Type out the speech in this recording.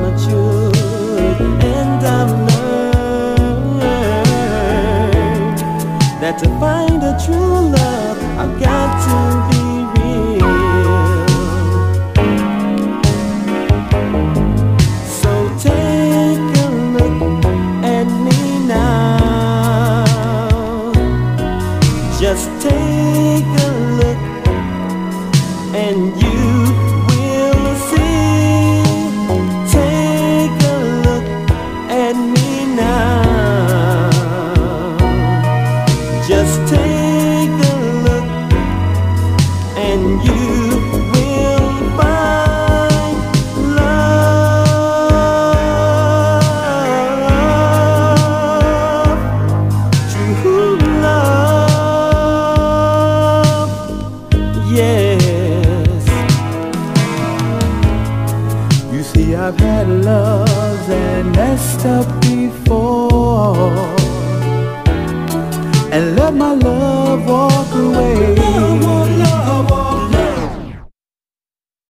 truth, and I've learned that to find a true love, I've got to be real. So take a look at me now. Just take a look and you will see. Take a look at me now. Just take a look and you will find love, true love, yes. You see, I've had love that messed up before, and let my love